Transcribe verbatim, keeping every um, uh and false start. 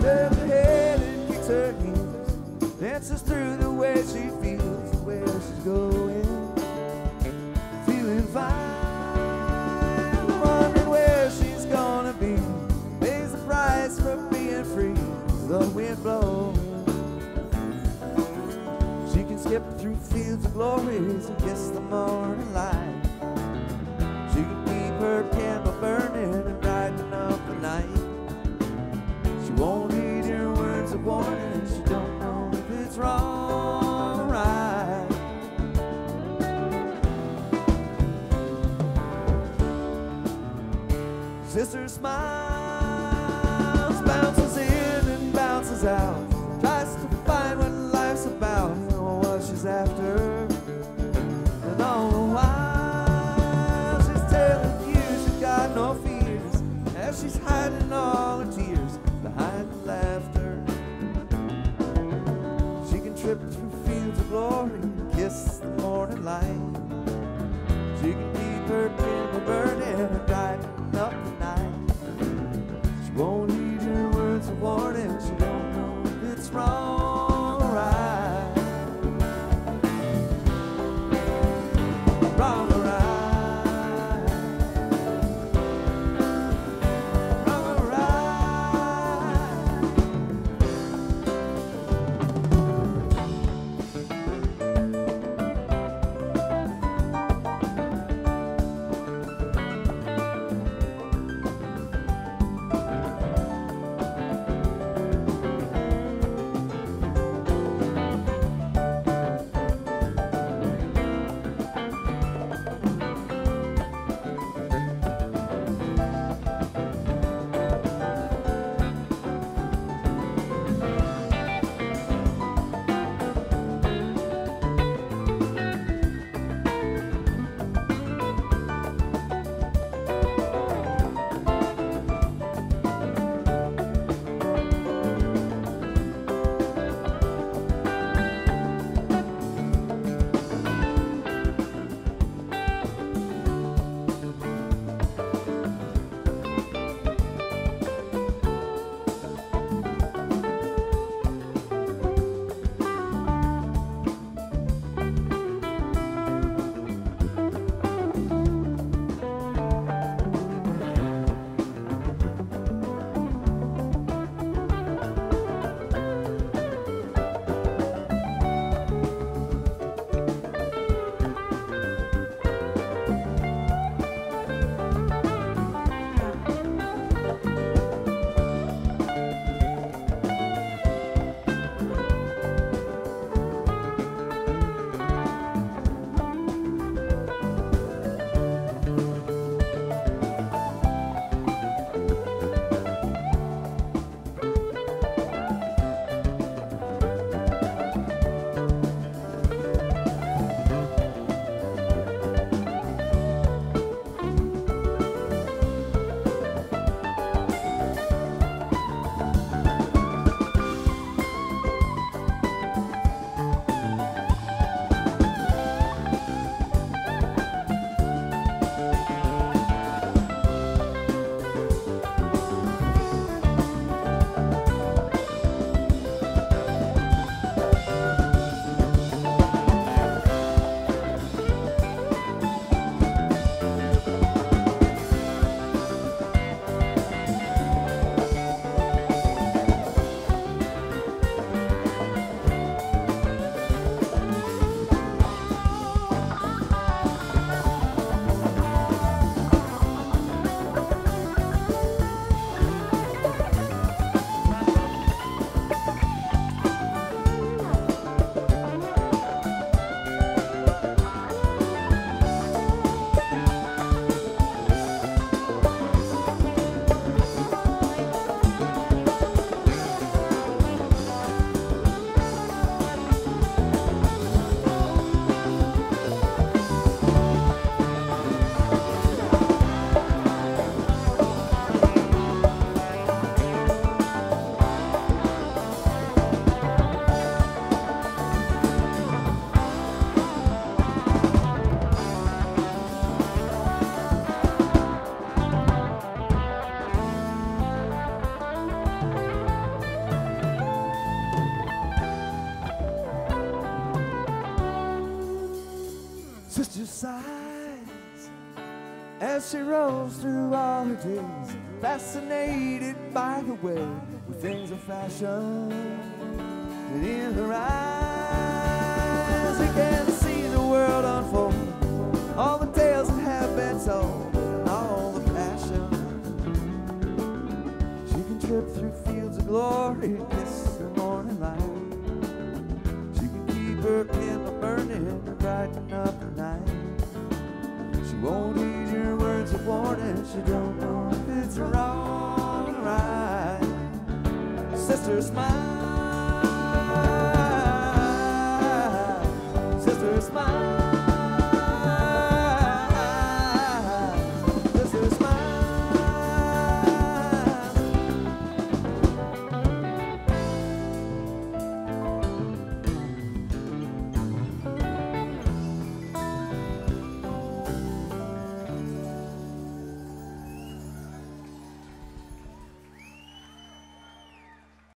turns her head and kicks her heels, dances through the way she feels, the way she's going, feeling fine, wondering where she's gonna be, pays the price for being free, the wind blows. She can skip through fields of glories and kiss the morning light. She can keep her candle burning and brighten up the night. She won't heed your words of warning, she don't know if it's wrong or right. Sister smiles, bounces in and bounces out, tries to find what life's about, or what she's after. And all the while she's telling you she's got no fears, as she's hiding all her tears behind the laughter. She can trip through fields of glory and kiss the morning light. She can keep her candle burning and brighten up the night. She won't heed your words of warning, she don't know if it's wrong or right. Wrong or right. Wrong or sighs as she rolls through all her days, fascinated by the way things are fashioned. And in her eyes, you can see the world unfold, all the tales that have been told, and all the passion. She can trip through fields of glory, kiss the morning light. She can keep her candle burning and brighten up the night. She won't heed your words of warning, she don't know if it's wrong or right. Sister, smile.